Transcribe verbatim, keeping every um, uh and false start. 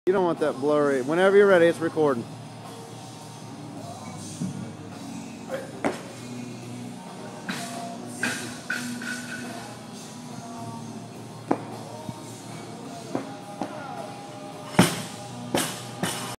You don't want that blurry. Whenever you're ready, it's recording.